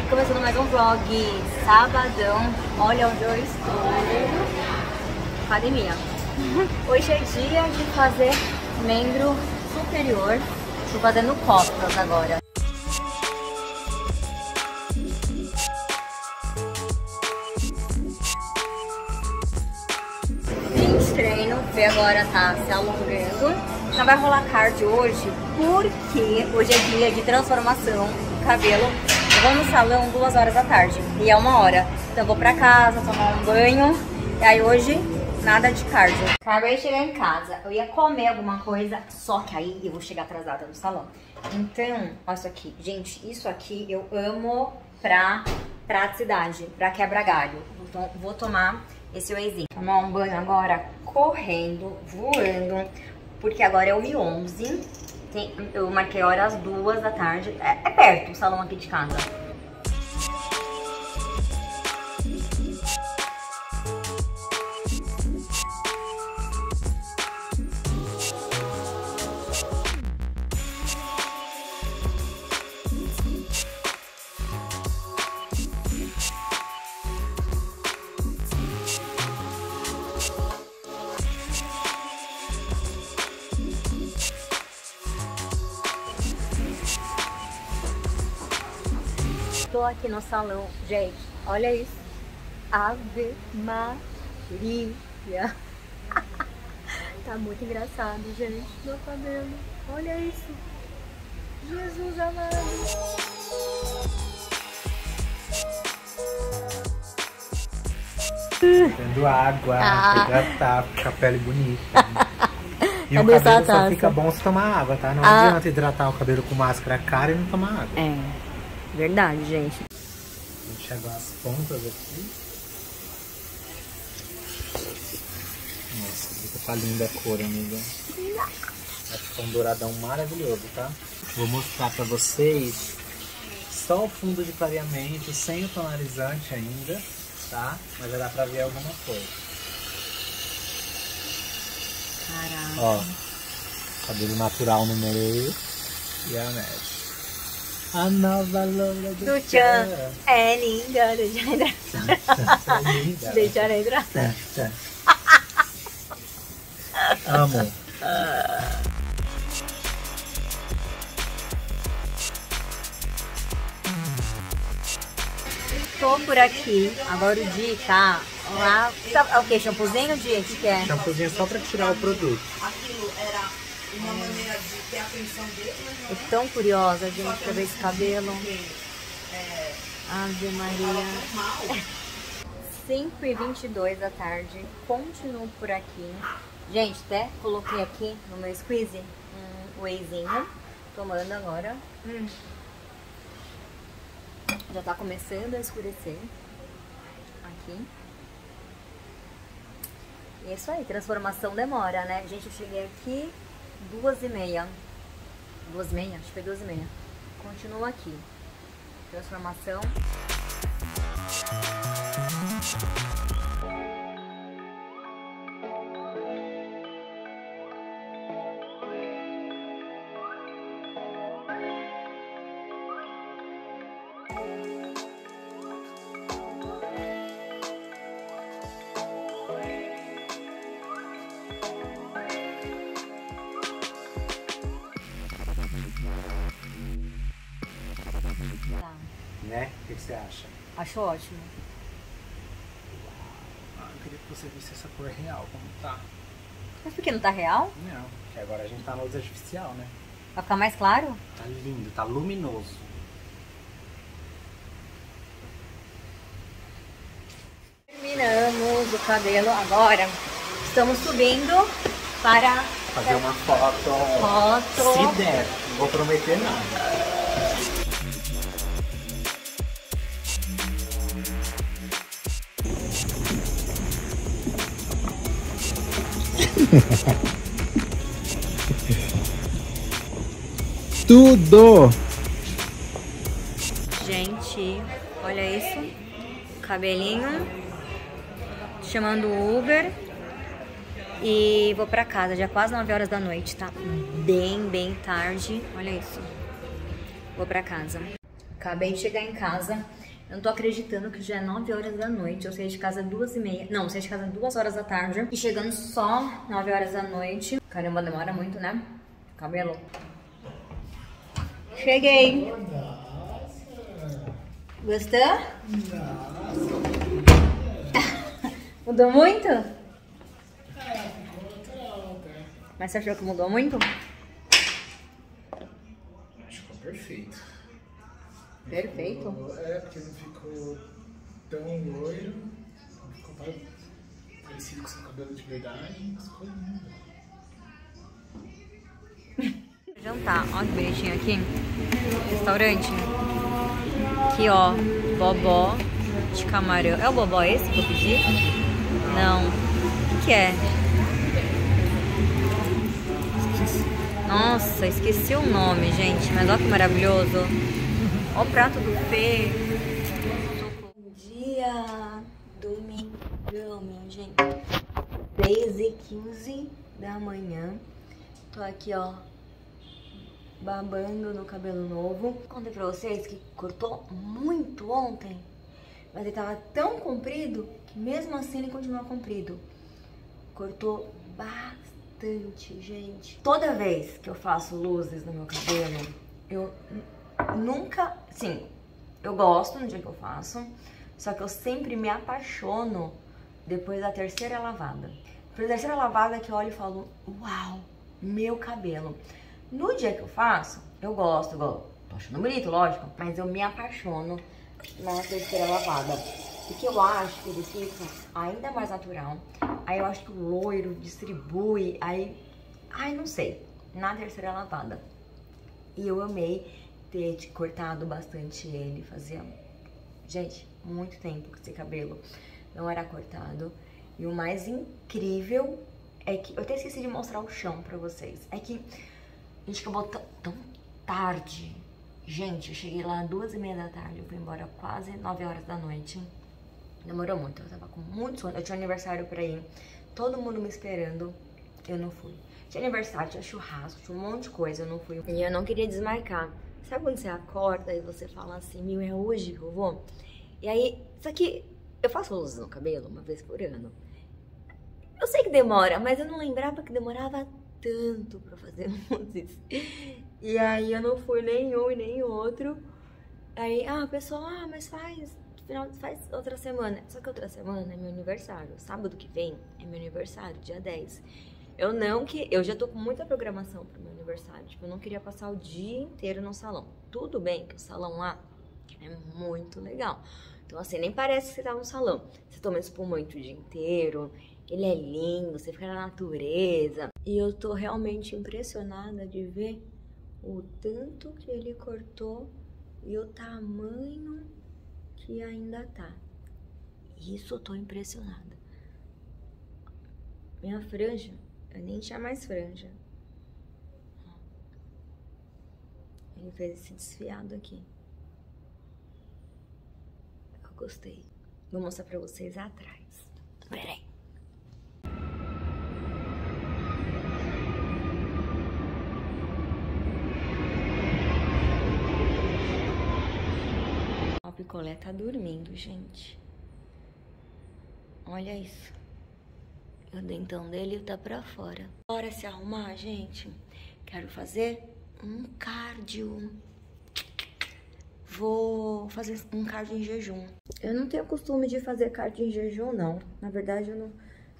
começando mais um vlog sabadão. Olha onde eu estou. Academia. Hoje é dia de fazer membro superior. Estou fazendo costas agora. Fim treino, vê agora tá se alongando. Não vai rolar cardio hoje, porque hoje é dia de transformação do cabelo. Eu vou no salão 2 horas da tarde e é 1 hora. Então eu vou pra casa, tomar um banho. E aí hoje, nada de cardio. Acabei de chegar em casa. Eu ia comer alguma coisa, só que aí eu vou chegar atrasada no salão. Então, olha isso aqui. Gente, isso aqui eu amo pra praticidade, pra quebra galho. Então vou tomar esse wheyzinho. Tomar um banho agora, correndo, voando. Porque agora é 1h11, eu marquei hora às 2 da tarde, é perto o salão aqui de casa. Tô aqui no salão, gente, olha isso, Ave Maria, tá muito engraçado, gente, meu cabelo, olha isso, Jesus amado. Tendo água, pra hidratar, ficar a pele bonita. E o cabelo só fica bom se tomar água, tá? Não adianta hidratar o cabelo com máscara cara e não tomar água. É, verdade, gente. Vou enxaguar as pontas aqui. Nossa, tá linda a cor, amiga. Vai ficar um douradão maravilhoso, tá? Vou mostrar pra vocês só o fundo de clareamento, sem o tonalizante ainda, tá? Mas já dá pra ver alguma coisa. Caraca. Ó, cabelo natural no meio e a mecha. A nova loura do Tchan é linda, deixa eu entrar. Deixa eu entrar. Amo. Tô por aqui, agora o Di tá lá. É o que? Shampoozinho, Di? O que é? Shampoozinho só pra tirar o produto. Aquilo era uma maneira de ter a atenção dele, mas Tô tão curiosa, gente, pra ver esse cabelo. Ave Maria. 5h22 da tarde, continuo por aqui. Gente, até coloquei aqui no meu squeeze um wheyzinho, tomando agora. Já tá começando a escurecer aqui. E é isso aí, transformação demora, né? Gente, eu cheguei aqui 2h30. 2h30? Acho que foi 2h30. Continuo aqui. Transformação. Tá. Né? O que você acha? Acho ótimo. Eu queria que você visse essa cor real, como tá. Mas por que não tá real? Não, porque agora a gente tá na luz artificial, né? Vai ficar mais claro? Tá lindo, tá luminoso. Terminamos o cabelo agora. Estamos subindo para Fazer uma foto. foto. Se der, não vou prometer nada. Tudo! Gente, olha isso. Cabelinho. Chamando o Uber. E vou pra casa, já quase 9 horas da noite, tá? Bem tarde. Olha isso. Vou pra casa. Acabei de chegar em casa. Eu não tô acreditando que já é 9 horas da noite. Eu saí de casa 2h30. Não, saí de casa 2 horas da tarde. E chegando só 9 horas da noite. Caramba, demora muito, né? Cabelo. Cheguei. Gostou? Mudou muito? Mas você achou que mudou muito? Acho que ficou perfeito. Perfeito? É, porque não ficou tão loiro, não ficou parecido com seu cabelo de verdade, mas ficou lindo. Jantar, ó que bonitinho aqui. Restaurante. Aqui, ó, bobó de camarão. É o bobó esse que eu pedi? Não. O que é? Nossa, esqueci o nome, gente. Mas olha que maravilhoso. Olha o prato do Fê. Bom dia. Domingão, minha gente. 3h15 da manhã. Tô aqui, ó, babando no cabelo novo. Contei pra vocês que cortou muito ontem. Mas ele tava tão comprido que mesmo assim ele continua comprido. Cortou bastante, gente. Toda vez que eu faço luzes no meu cabelo, eu nunca... Sim, eu gosto no dia que eu faço. Só que eu sempre me apaixono depois da terceira lavada. Depois da terceira lavada que eu olho e falo, uau, meu cabelo. No dia que eu faço, eu gosto, tô achando bonito, lógico, mas eu me apaixono na terceira lavada. Porque eu acho que ele fica ainda mais natural. Aí eu acho que o loiro distribui, aí... Ai, não sei. Na terceira lavada. E eu amei ter cortado bastante ele. Fazia, gente, muito tempo que esse cabelo não era cortado. E o mais incrível é que... Eu até esqueci de mostrar o chão pra vocês. É que a gente acabou tão tarde. Gente, eu cheguei lá às 2h30 da tarde. Eu fui embora quase 9 horas da noite. Demorou muito, eu tava com muito sono. Eu tinha aniversário pra ir, todo mundo me esperando, eu não fui. Tinha aniversário, tinha churrasco, tinha um monte de coisa, eu não fui. E eu não queria desmarcar. Sabe quando você acorda e você fala assim, meu, é hoje que eu vou? E aí, só que eu faço luzes no cabelo uma vez por ano. Eu sei que demora, mas eu não lembrava que demorava tanto pra fazer luzes. E aí eu não fui nenhum e nem outro. Aí, o pessoal, mas faz outra semana. Só que outra semana é meu aniversário. Sábado que vem é meu aniversário, dia 10. Eu já tô com muita programação pro meu aniversário. Tipo, eu não queria passar o dia inteiro no salão. Tudo bem que o salão lá é muito legal. Então, assim, nem parece que você tá no salão. Você toma espumante o dia inteiro. Ele é lindo, você fica na natureza. E eu tô realmente impressionada de ver o tanto que ele cortou e o tamanho que ainda tá. Isso eu tô impressionada. Minha franja, eu nem tinha mais franja. Ele fez esse desfiado aqui. Eu gostei. Vou mostrar pra vocês atrás. Peraí. O picolé tá dormindo, gente. Olha isso. O dentão dele tá pra fora. Bora se arrumar, gente. Quero fazer um cardio. Vou fazer um cardio em jejum. Eu não tenho costume de fazer cardio em jejum, não. Na verdade, eu não...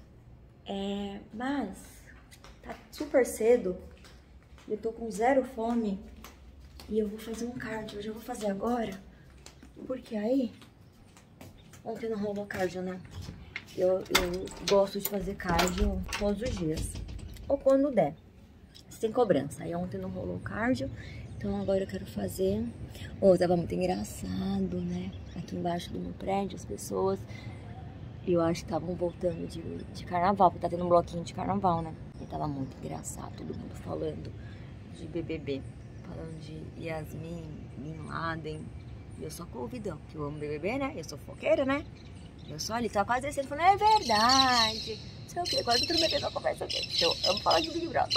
Mas tá super cedo. Eu tô com zero fome. E eu vou fazer um cardio. Eu já vou fazer agora. Porque aí, ontem não rolou cardio, né? Eu gosto de fazer cardio todos os dias. Ou quando der. Sem cobrança. Aí ontem não rolou cardio. Então agora eu quero fazer. Tava muito engraçado, né? Aqui embaixo do meu prédio, as pessoas... Eu acho que estavam voltando de carnaval. Porque tá tendo um bloquinho de carnaval, né? E tava muito engraçado. Todo mundo falando de BBB. Falando de Yasmin, Bin Laden... Eu sou convidão, que eu amo BBB, né? Eu sou foqueira, né? Eu sou ali, tá quase descendo, falando, é verdade. Não sei o quê, agora eu tô metendo uma conversa dele. Eu amo falar de Big Brother.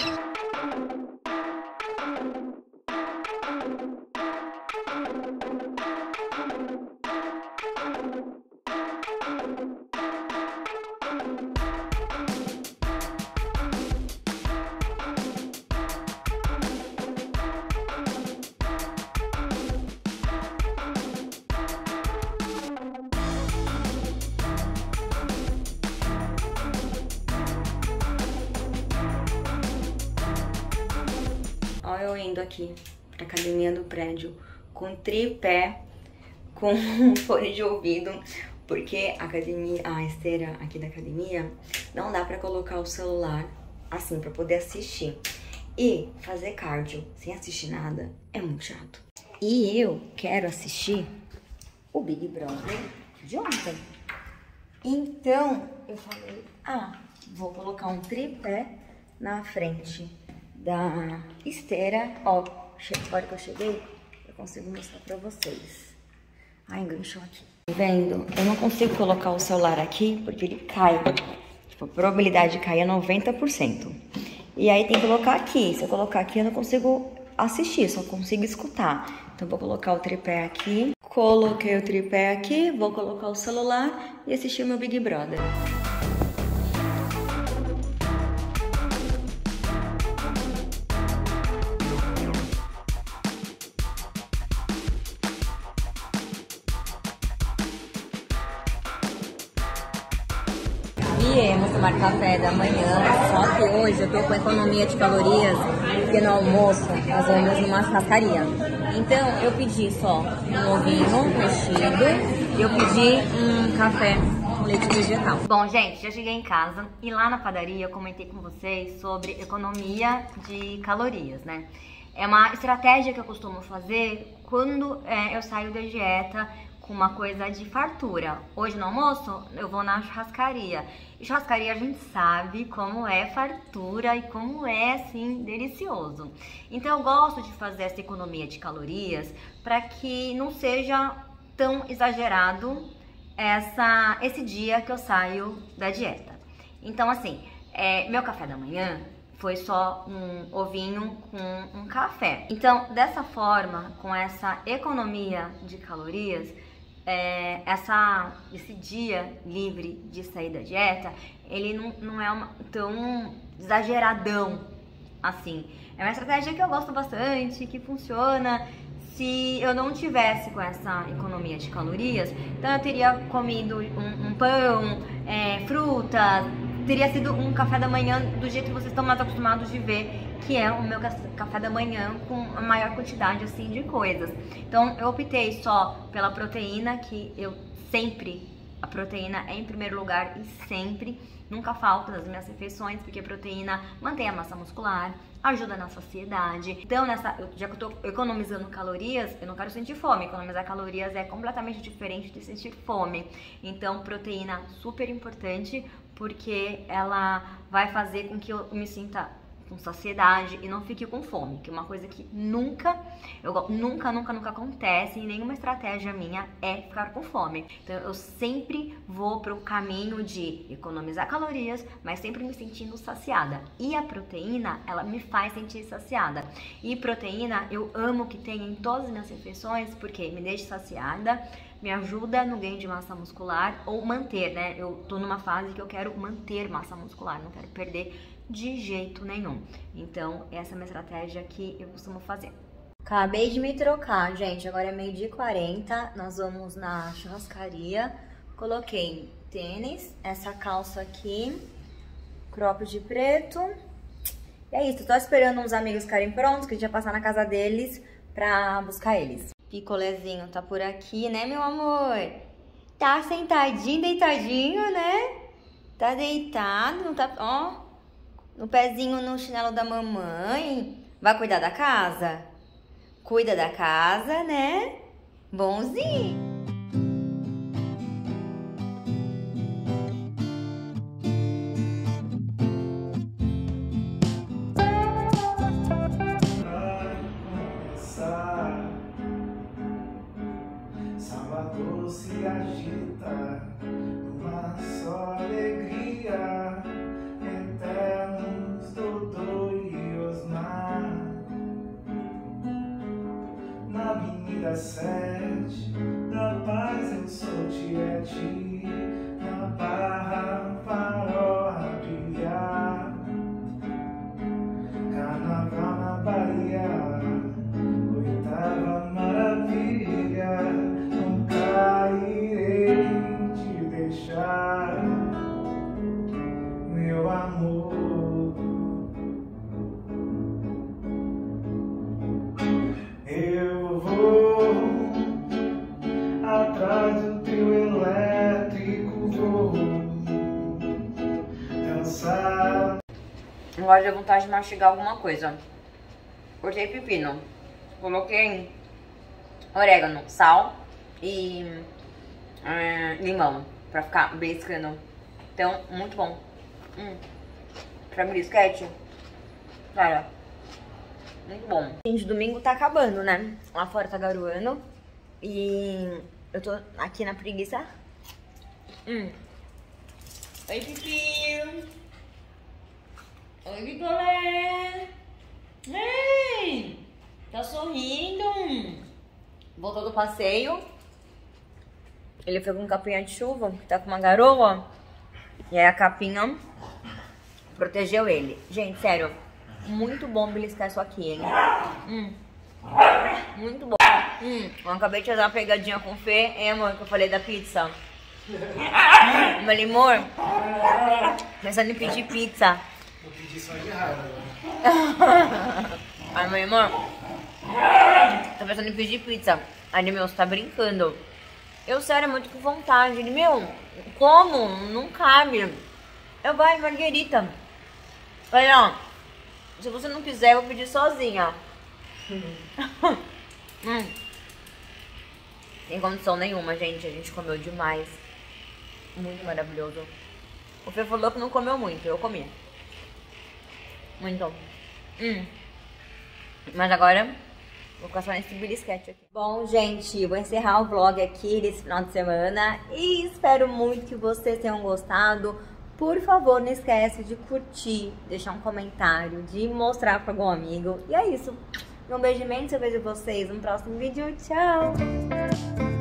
Olha eu indo aqui pra academia do prédio com tripé, com fone de ouvido, porque a esteira aqui da academia não dá pra colocar o celular assim pra poder assistir. E fazer cardio sem assistir nada é muito chato. E eu quero assistir o Big Brother de ontem. Então eu falei, vou colocar um tripé na frente da esteira. Ó, agora que eu cheguei, eu consigo mostrar pra vocês. Enganchou aqui. Tá vendo? Eu não consigo colocar o celular aqui porque ele cai. Tipo, a probabilidade de cair é 90%. E aí tem que colocar aqui. Se eu colocar aqui, eu não consigo assistir, só consigo escutar. Então vou colocar o tripé aqui. Coloquei o tripé aqui, vou colocar o celular e assistir o meu Big Brother. Viemos tomar café da manhã, só que hoje eu tô com economia de calorias, porque no almoço nós vamos numa churrascaria. Então eu pedi só um ovinho mexido e eu pedi um café com leite vegetal. Bom, gente, já cheguei em casa e lá na padaria eu comentei com vocês sobre economia de calorias, né? É uma estratégia que eu costumo fazer quando eu saio da dieta com uma coisa de fartura. Hoje no almoço eu vou na churrascaria. E churrascaria a gente sabe como é fartura e como é assim delicioso. Então eu gosto de fazer essa economia de calorias para que não seja tão exagerado esse dia que eu saio da dieta. Então assim, meu café da manhã foi só um ovinho com um café. Então dessa forma, com essa economia de calorias, esse dia livre de sair da dieta, ele não é tão exageradão assim. É uma estratégia que eu gosto bastante, que funciona. Se eu não tivesse com essa economia de calorias, então eu teria comido um pão, fruta, teria sido um café da manhã do jeito que vocês estão mais acostumados de ver, que é o meu café da manhã com a maior quantidade assim de coisas. Então eu optei só pela proteína, que eu sempre, a proteína é em primeiro lugar e sempre, nunca falta nas minhas refeições, porque a proteína mantém a massa muscular, ajuda na saciedade. Então, já que eu tô economizando calorias, eu não quero sentir fome. Economizar calorias é completamente diferente de sentir fome. Então, proteína super importante, porque ela vai fazer com que eu me sinta com saciedade e não fique com fome, que é uma coisa que nunca acontece em nenhuma estratégia minha é ficar com fome. Então eu sempre vou pro caminho de economizar calorias, mas sempre me sentindo saciada. E a proteína, ela me faz sentir saciada. E proteína eu amo que tenha em todas as minhas refeições, porque me deixa saciada, me ajuda no ganho de massa muscular ou manter, né? Eu tô numa fase que eu quero manter massa muscular, não quero perder de jeito nenhum. Então, essa é uma estratégia que eu costumo fazer. Acabei de me trocar, gente. Agora é 12h40. Nós vamos na churrascaria. Coloquei tênis, essa calça aqui, crop de preto. E é isso. Tô esperando uns amigos ficarem prontos, que a gente vai passar na casa deles pra buscar eles. Picolézinho tá por aqui, né, meu amor? Tá sentadinho, deitadinho, né? Tá deitado, não tá... Ó, no pezinho no chinelo da mamãe. Vai cuidar da casa? Cuida da casa, né? Bonzinho. Salvador se agita numa só alegria, eternos Dodô e Osmar. Na Avenida 7 da Paz eu sou Tiete, Agora deu vontade de mastigar alguma coisa. Cortei pepino. Coloquei orégano, sal e limão. Pra ficar beliscando. Então, muito bom. Pra brisquete. Cara, muito bom. Gente, domingo tá acabando, né? Lá fora tá garoando. E eu tô aqui na preguiça. Oi, Pipi. Oi, Picolé. Ei, tá sorrindo. Voltou do passeio. Ele foi com capinha de chuva, que tá com uma garoa. E aí a capinha protegeu ele. Gente, sério, muito bom beliscar isso aqui, hein? Muito bom. Eu acabei de fazer uma pegadinha com o Fê, hein, amor, que eu falei da pizza. Eu falei, amor, pensando em pedir pizza. Vou pedir só de raiva. Aí, meu amor, tô pensando em pedir pizza. Aí, meu, você tá brincando. Eu, sério, muito com vontade. Ele, meu, como? Não cabe. Eu, vai, Marguerita. Falei, ó, se você não quiser, eu vou pedir sozinha. Sem condição nenhuma, gente. A gente comeu demais. Muito maravilhoso. O Fê falou que não comeu muito, eu comi. Muito. Mas agora vou ficar só nesse belisquete aqui. Bom, gente, vou encerrar o vlog aqui desse final de semana. E espero muito que vocês tenham gostado. Por favor, não esquece de curtir, deixar um comentário, de mostrar para algum amigo. E é isso. Um beijo imenso, eu vejo vocês no próximo vídeo. Tchau!